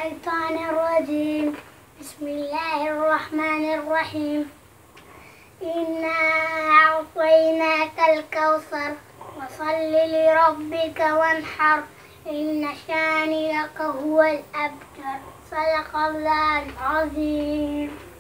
الشيطان الرجيم. بسم الله الرحمن الرحيم. إنا أعطيناك الكوثر فصل لربك وانحر إن شانئك هو الأبتر. صدق الله العظيم.